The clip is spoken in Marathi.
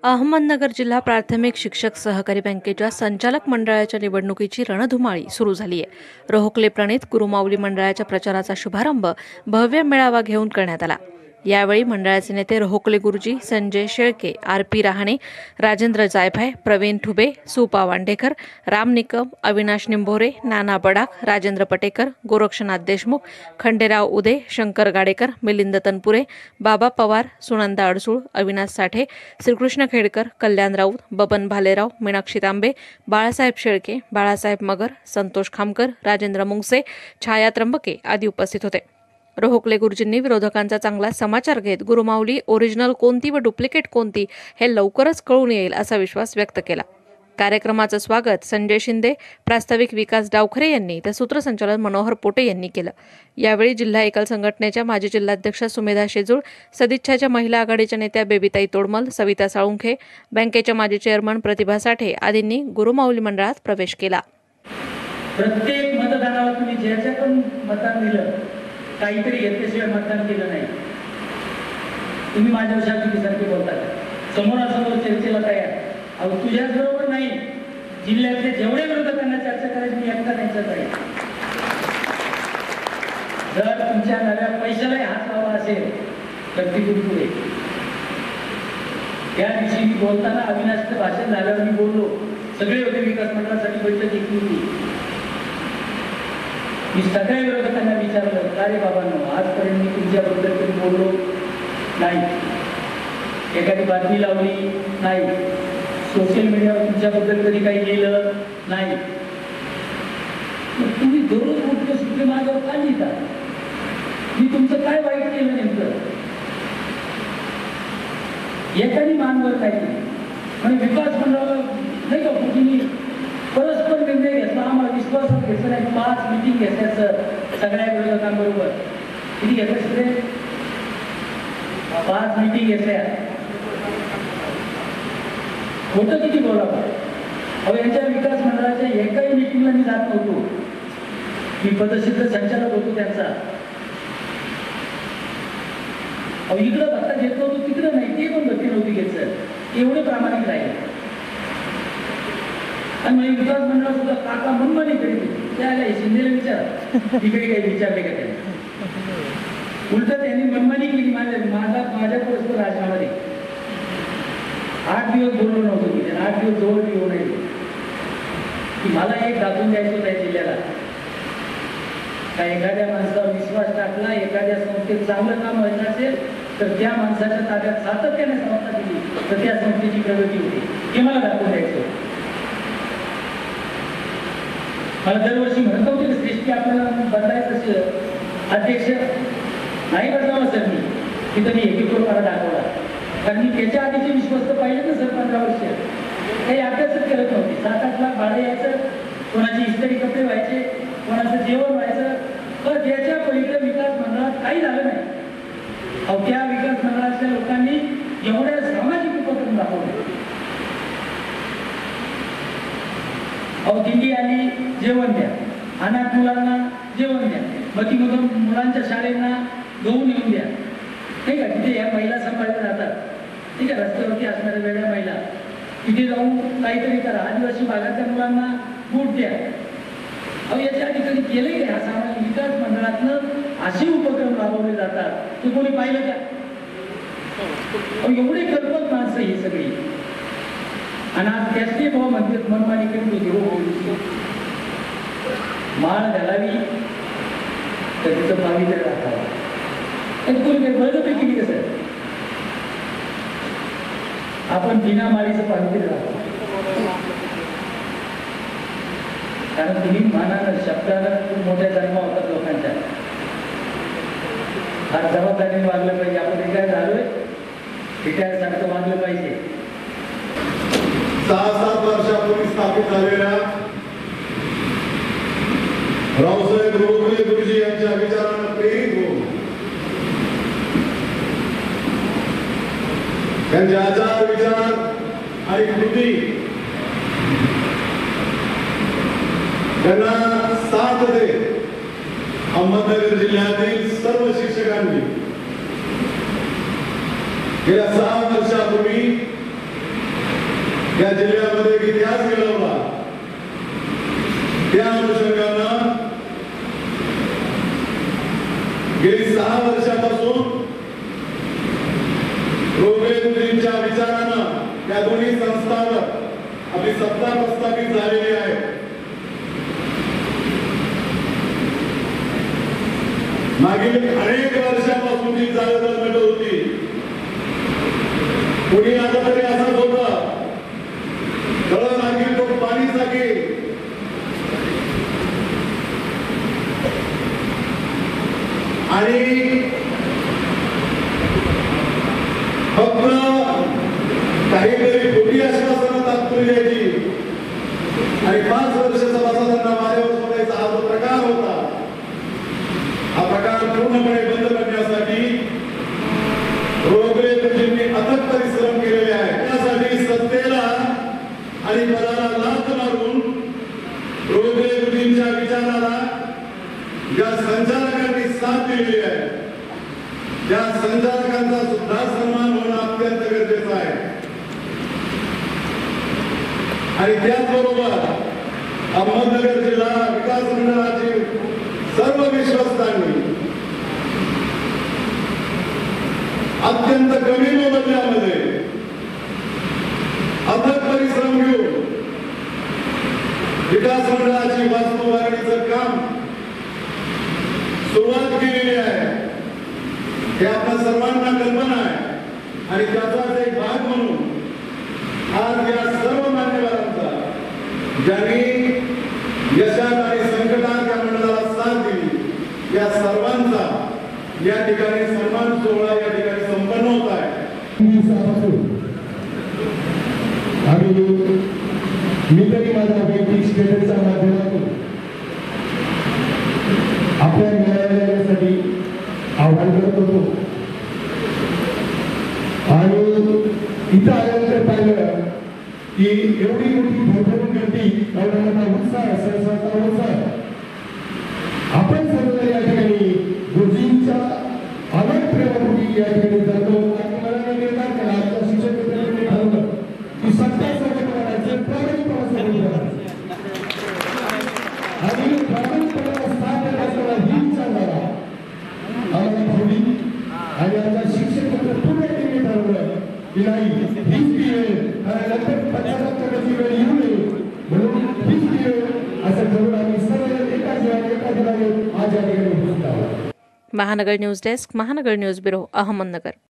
अहमदनगर जिल्हा प्राथमिक शिक्षक सहकारी बँकेच्या संचालक मंडळाच्या निवडणुकीची रणधुमाळी सुरू झाली आहे. रोहकले प्रणित गुरुमाऊली मंडळाच्या प्रचाराचा शुभारंभ भव्य मेळावा घेऊन करण्यात आला. यावेळी मंडळाचे नेते रोहकले गुरुजी, संजय शेळके, आर.पी. रहाणे, राजेंद्र जायभाय, प्रवीण ठुबे, सुपा वांडेकर, राम निकम, अविनाश निंभोरे, नाना बडाख, राजेंद्र पटेकर, गोरक्षनाथ देशमुख, खंडेराव उदे, शंकर गाडेकर, मिलिंद तनपुरे, बाबा पवार, सुनंदा अडसूळ, अविनाश साठे, श्रीकृष्ण खेडकर, कल्याण राऊत, बबन भालेराव, मीनाक्षी तांबे, बाळासाहेब शेळके, बाळासाहेब मगर, संतोष खामकर, राजेंद्र मुंगसे, छाया त्र्यंबके आदी उपस्थित होते. रोहकले गुरुजींनी विरोधकांचा चांगला समाचार घेत गुरुमाऊली ओरिजिनल कोणती व डुप्लिकेट कोणती हे लवकरच कळून येईल असा विश्वास व्यक्त केला. कार्यक्रमाचं स्वागत संजय शिंदे, प्रास्ताविक विकास डावखरे यांनी तर सूत्रसंचालन मनोहर पोटे यांनी केलं. यावेळी जिल्हा एकल संघटनेच्या माजी जिल्हाध्यक्षा सुमेधा शेजूळ, सदिच्छाच्या महिला आघाडीच्या नेत्या बेबीताई तोडमल, सविता साळुंखे, बँकेच्या माजी चेअरमन प्रतिभा साठे आदींनी गुरुमाऊली मंडळात प्रवेश केला. प्रत्येक मतदानाला तुम्ही ज्याच्याकडून मतदान दिलं काहीतरी घेतल्याशिवाय मतदान केलं नाही. तुम्ही माझ्या शासकीसारखे बोलता समोरासमोर चर्चेला तयार. अहो तुझ्याच बरोबर नाही, जिल्ह्यातले जेवढे विरोधकांना चर्चा करायची मी एकटा त्यांच्यात आहे. जर तुमच्या नव्या पैशालाही हात लावला असेल तर तिथून पुढे. त्या दिवशी मी बोलताना अविनाशचं भाषण झाल्यावर मी बोललो, सगळे होते विकास मंडळासाठी बैठक घेतली होती. मी सगळ्या विरोधकांना विचारलं, का रे बाबांनो, आजपर्यंत मी तुमच्याबद्दल कधी बोललो नाही, एखादी बातमी लावली नाही, सोशल मीडियावर तुमच्याबद्दल कधी काही लिहिलं नाही. तुम्ही दररोज मोठे सुद्धा माझ्यावर का लिहिता? मी तुमचं काय वाईट केलं नेमकं? एखादी मानवर काय केली म्हणजे विकास मंडळाला नाही का कुठेही परस्पर निर्णय घेतला, आम्हाला विश्वासात घेतलं नाही. 5 मीटिंग घेतल्याचं सगळ्या विरोधकांबरोबर किती घेतलं सगळे? 5 मीटिंग घेतल्या. होतं किती बोलावं? अहो यांच्या विकास मंडळाच्या एकाही मीटिंगला मी जात नव्हतो. मी पदसिद्ध संचालक होतो त्यांचा. अहो इकडं भत्ता घेत नव्हतो, तिकडं नाही, ते पण भत्ती नव्हती घेत सर. एवढे प्रामाणिक राहिले. आणि म्हणजे विकास मंडळ सुद्धा काका मनमानी करीत त्याला शिंदेला विचार तिकडे काही विचारले का त्यांनी? उलट त्यांनी मनमानी केली माझ्या परस्पर राजकारणामध्ये. 8 दिवस बोललो नव्हतो मी त्यांना, 8 दिवस जवळ येऊ नये की मला एक दाखवून द्यायचं होतं जिल्ह्याला. का एखाद्या माणसावर विश्वास टाकला, एखाद्या संस्थेत चांगलं काम व्हायचं असेल तर त्या माणसाच्या ताब्यात सातत्याने संस्था दिली तर त्या संस्थेची प्रगती होती. हे मला दाखवून द्यायचं होतं. मला दरवर्षी म्हणत होते की सृष्टी आपल्याला बदलायचं असेल अध्यक्ष नाही बदलावं सर. मी तिथं मी एकीकडून मला दाखवला, कारण मी त्याच्या आधीचे विश्वस्त पाहिले ना सर. 15 वर्ष काही अभ्यासच करत नव्हते. 7-8 लाख भाडं यायचं, कोणाची इस्त्री कपडे व्हायचे, कोणाचं जेवण व्हायचं, पण त्याच्या पलीकडे विकास मंडळात काही झालं नाही. अहो त्या विकास मंडळाच्या लोकांनी एवढ्या सामाजिक उपक्रम दाखवले. अहो दिंडी आली, जेवण द्या, अनाथ मुलांना जेवण द्या, मतीमधून मुलांच्या शाळेंना गहू नेऊन द्या, नाही का. तिथे या महिला सांभाळल्या जातात, ठीक आहे, रस्त्यावरती असणाऱ्या वेगळ्या महिला, तिथे जाऊन काहीतरी करा. आदिवासी भागातल्या मुलांना बूट द्या. अहो याच्या आधी कधी केलंय का? सामाजिक विकास मंडळातनं असे उपक्रम राबवले जातात, ते कोणी पाहिलं का? अहो एवढे कल्पक माणसं ही सगळी. आणि आज त्याचे भाव म्हणतात मनमानी करून होती. माळ घालावी तर तिचं पावित्र्य राखावं. कोणी काही बळजबरी केली कसं? आपण बिना माळीचं पावित्र्य राखावं. कारण तुम्ही मानानं शब्दानं खूप मोठ्या जन्मा होतात लोकांच्या. आज जबाबदारीने वागलं पाहिजे. आपण रिटायर झालोय, रिटायर सारखं वागलं पाहिजे. 6-7 वर्षापूर्वी स्थापित झालेल्या रावसाहेब रोहकले गुरुजी यांच्या विचारांना प्रेरित होऊन त्यांचे आचार, विचार आणि कृती त्यांना साथ देत अहमदनगर जिल्ह्यातील सर्व शिक्षकांनी गेल्या 6 वर्षापूर्वी या जिल्ह्यामध्ये एक इतिहास घडवला. त्या अनुषंगानं गेली 6 वर्षापासून रोगले गुरुजींच्या विचारानं या दोन्ही संस्थांवर आपली सत्ता प्रस्थापित झालेली आहे. मागील अनेक वर्षापासून जी चालत होती, कोणी आता तरी असंच होतं, तळ लागेल तो पाणी लागेल. आणि फक्त काहीतरी खोटी आश्वासनं तात्पुरती द्यायची आणि 5 वर्ष सभासदांना माझ्यावर सोडायचा हा जो प्रकार होता, हा प्रकार पूर्णपणे बंद करण्यासाठी रोगले गुरुजींनी अथक परिश्रम केलेले आहे. त्यासाठी सत्तेला आणि पदाला लाथ मारून रोगले गुरुजींच्या विचाराला ज्या संचालकांनी साथ दिलेली आहे, त्या संचालकांचा सुद्धा सन्मान होणं अत्यंत गरजेचं आहे. आणि त्याचबरोबर अहमदनगर जिल्हा विकास मंडळाचे सर्व विश्वस्तांनी अत्यंत कमी मोबदल्यामध्ये अथक परिश्रम घेऊन विकास मंडळाची वास्तू उभारणीचं काम सुरुवात केलेली आहे. हे आपल्या सर्वांना कल्पना आहे आणि त्याचाच एक भाग म्हणून आज या सर्व मान्यवरांचा, ज्यांनी यशात आणि संकटात या मंडळाला साथ दिली, या सर्वांचा या ठिकाणी सन्मान सोहळा या ठिकाणी संपन्न होत आहे. आणि मी तरी माझ्या वैयक्तिक स्टेटसच्या माध्यमातून आपल्या न्यायालयासाठी आव्हान करत होतो. आणि इथं आल्यानंतर पाहिलं की एवढी मोठी भरभरून गर्दी, एवढा मोठा उत्साह, सहसा उत्साह. आपण सर्व या ठिकाणी गुरुजींच्या अनेक प्रेमापोटी या ठिकाणी जातो. आणि मला निर्धार केला, आमच्या शिक्षक मित्रांनी ठरवलं की सत्ता सोबत करायचं, प्रामाणिकपणासोबत करायचं आणि प्रामाणिकपणाला साथ देण्याचा ही विचार झाला आम्हाला ठेवली. आणि आमच्या शिक्षक मित्र पूर्ण टीमने ठरवलं की नाही, हीच ती वेळ, कारण नंतर पश्चाताप करण्याची वेळ येऊ नये, म्हणून हीच ती वेळ असं ठरवून आम्ही सर्व एका दिनाने आज या ठिकाणी उपस्थित आहोत. Mahanagar news desk, Mahanagar news bureau, Ahmednagar.